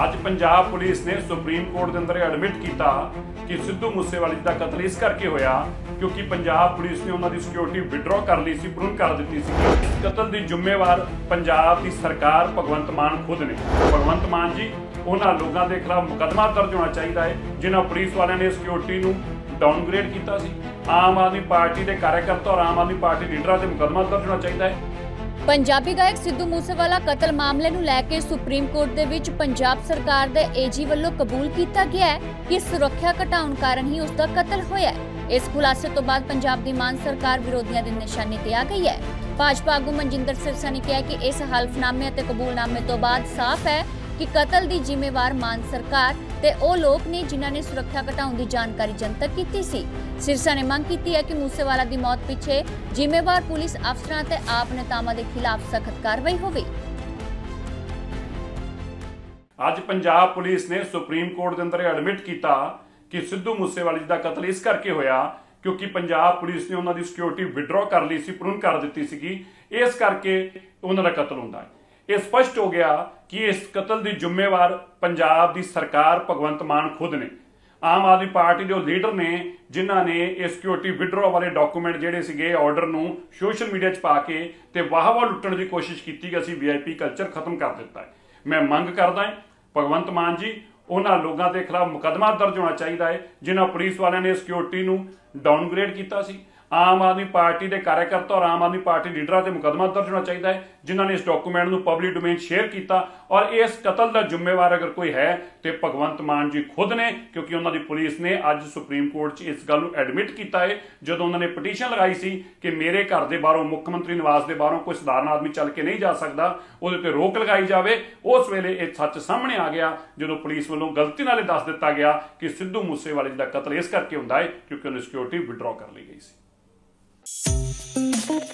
ਅੱਜ ਪੰਜਾਬ ਪੁਲਿਸ ਨੇ Supreme Court ਦੇ ਅੰਦਰ ਐਡਮਿਟ ਕੀਤਾ ਕਿ ਸਿੱਧੂ ਮੂਸੇਵਾਲੇ ਦਾ ਕਤਲ ਇਸ ਕਰਕੇ ਹੋਇਆ ਕਿਉਂਕਿ ਪੰਜਾਬ ਪੁਲਿਸ ਨੇ ਉਹਨਾਂ ਦੀ ਸਿਕਿਉਰਿਟੀ ਵਿਡਰੋ ਕਰ ਲਈ ਸੀ, ਪੂਰਨ ਕਰ ਦਿੱਤੀ ਸੀ। ਇਸ ਕਤਲ ਦੀ ਜ਼ਿੰਮੇਵਾਰ ਪੰਜਾਬ ਦੀ ਸਰਕਾਰ ਭਗਵੰਤ ਮਾਨ ਖੁਦ ਨੇ। ਭਗਵੰਤ ਮਾਨ ਜੀ, ਉਹਨਾਂ ਲੋਕਾਂ ਦੇ ਖਿਲਾਫ ਮੁਕੱਦਮਾ ਦਰਜ ਹੋਣਾ ਚਾਹੀਦਾ ਹੈ ਜਿਨ੍ਹਾਂ ਪੁਲਿਸ ਵਾਲਿਆਂ ਨੇ ਸਿਕਿਉਰਿਟੀ ਨੂੰ ਡਾਊਨਗ੍ਰੇਡ ਕੀਤਾ ਸੀ। ਆਮ ਆਦਮੀ ਪਾਰਟੀ ਦੇ ਕਾਰਜਕਰਤਾ ਔਰ ਆਮ ਆਦਮੀ ਪਾਰਟੀ ਲੀਡਰਾਂ ਤੇ ਮੁਕੱਦਮਾ ਦਰਜ ਹੋਣਾ ਚਾਹੀਦਾ ਹੈ। पंजाबी गायक सिद्धू मूसेवाला कतल मामले नूं लैके सुप्रीम कोर्ट दे विच पंजाब सरकार दे एजी वल्लों कबूल किया गया है कि सुरक्षा घटाउण कारण ही उसका कतल होया है। इस खुलासे तो बाद पंजाब दी मान सरकार विरोधियों की निशानी ते आ गई है। भाजपा आगू मनजिंदर सिरसा ने कहा कि इस हल्फनामे ते कबूलनामे तो बाद साफ है कि कतल की जिम्मेवार मान सरकार ते ओ लोग ने जिन्हां ने सुरक्षा घटाउण की जानकारी जनतक की सी। सिरसा ने मांग की है कि मूसेवाला की मौत पिछे जिम्मेवार पुलिस अफसरां ते आप नेतावां दे खिलाफ सख्त कार्रवाई होवे। ਅੱਜ ਪੰਜਾਬ ਪੁਲਿਸ ਨੇ ਸੁਪਰੀਮ ਕੋਰਟ ਦੇ ਅੰਦਰ ਐਡਮਿਟ ਕੀਤਾ ਕਿ ਸਿੱਧੂ ਮੂਸੇਵਾਲੇ ਦਾ ਕਤਲ ਇਸ ਕਰਕੇ ਹੋਇਆ ਕਿਉਂਕਿ ਪੰਜਾਬ ਪੁਲਿਸ ਨੇ ਉਹਨਾਂ ਦੀ ਸਿਕਿਉਰਿਟੀ ਵਿਡਰੋ ਕਰ ਲਈ ਸੀ, ਪੂਰਨ ਕਰ ਦਿੱਤੀ ਸੀਗੀ, ਇਸ ਕਰਕੇ ਉਹਨਾਂ ਦਾ ਕਤਲ ਹੁੰਦਾ ਹੈ। ਇਹ ਸਪਸ਼ਟ ਹੋ ਗਿਆ ਕਿ ਇਸ ਕਤਲ ਦੀ ਜ਼ਿੰਮੇਵਾਰ ਪੰਜਾਬ ਦੀ ਸਰਕਾਰ ਭਗਵੰਤ ਮਾਨ ਖੁਦ ਨੇ। ਆਮ ਆਦਮੀ ਪਾਰਟੀ ਦੇ ਉਹ ਲੀਡਰ ਨੇ ਜਿਨ੍ਹਾਂ ਨੇ ਇਹ ਸਿਕਿਉਰਿਟੀ ਵਿਡਰੋ ਵਾਲੇ ਡਾਕੂਮੈਂਟ ਜਿਹੜੇ ਸੀਗੇ ਆਰਡਰ ਨੂੰ ਸੋਸ਼ਲ ਮੀਡੀਆ 'ਚ ਪਾ ਕੇ ਤੇ ਵਾਹ-ਵਾਹ ਲੁੱਟਣ ਦੀ ਕੋਸ਼ਿਸ਼ ਕੀਤੀ ਕਿ ਅਸੀਂ VIP ਕਲਚਰ ਖਤਮ ਕਰ ਦਿੱਤਾ ਹੈ। ਮੈਂ ਮੰਗ ਕਰਦਾ ਹਾਂ ਭਗਵੰਤ ਮਾਨ ਜੀ, ਉਹਨਾਂ ਲੋਕਾਂ ਦੇ ਖਿਲਾਫ ਮੁਕੱਦਮਾ ਦਰਜ ਹੋਣਾ ਚਾਹੀਦਾ ਹੈ ਜਿਨ੍ਹਾਂ ਪੁਲਿਸ ਵਾਲਿਆਂ ਨੇ ਸਿਕਿਉਰਿਟੀ ਨੂੰ ਡਾਊਨਗ੍ਰੇਡ ਕੀਤਾ ਸੀ। ਆਮ ਆਦਮੀ ਪਾਰਟੀ ਦੇ ਕਾਰਜਕਰਤਾ ਔਰ ਆਮ ਆਦਮੀ ਪਾਰਟੀ ਲੀਡਰਾਂ ਤੇ ਮੁਕੱਦਮਾ ਦਰਜ ਹੋਣਾ ਚਾਹੀਦਾ ਹੈ ਜਿਨ੍ਹਾਂ ਨੇ ਇਸ ਡਾਕੂਮੈਂਟ ਨੂੰ ਪਬਲਿਕ ਡੋਮੇਨ ਸ਼ੇਅਰ ਕੀਤਾ ਔਰ ਇਸ ਕਤਲ ਦਾ ਜ਼ਿੰਮੇਵਾਰ ਅਗਰ ਕੋਈ ਹੈ ਤੇ ਭਗਵੰਤ ਮਾਨ ਜੀ ਖੁਦ ਨੇ ਕਿਉਂਕਿ ਉਹਨਾਂ ਦੀ ਪੁਲਿਸ ਨੇ ਅੱਜ ਸੁਪਰੀਮ ਕੋਰਟ 'ਚ ਇਸ ਗੱਲ ਨੂੰ ਐਡਮਿਟ ਕੀਤਾ ਹੈ। ਜਦੋਂ ਉਹਨਾਂ ਨੇ ਪਟੀਸ਼ਨ ਲਗਾਈ ਸੀ ਕਿ ਮੇਰੇ ਘਰ ਦੇ ਬਾਹਰੋਂ ਮੁੱਖ ਮੰਤਰੀ ਨਿਵਾਸ ਦੇ ਬਾਹਰੋਂ ਕੋਈ ਸਧਾਰਨ ਆਦਮੀ ਚੱਲ ਕੇ ਨਹੀਂ ਜਾ ਸਕਦਾ, ਉਹਦੇ ਤੇ ਰੋਕ ਲਗਾਈ ਜਾਵੇ, ਉਸ ਵੇਲੇ ਇਹ ਸੱਚ ਸਾਹਮਣੇ ਆ ਗਿਆ ਜਦੋਂ ਪੁਲਿਸ ਵੱਲੋਂ ਗਲਤੀ ਨਾਲ ਇਹ ਦੱਸ ਦਿੱਤਾ ਗਿਆ ਕਿ ਸਿੱਧੂ ਮੂਸੇਵਾਲੇ ਦਾ ਕਤਲ ਇਸ ਕਰਕੇ ਹੁੰਦਾ ਹੈ ਕਿਉਂਕਿ ਉਹਨੇ ਸਿਕਿਉਰਿਟੀ ਵਿਡਰੋ ਕਰ ਲਈ ਗਈ ਸੀ।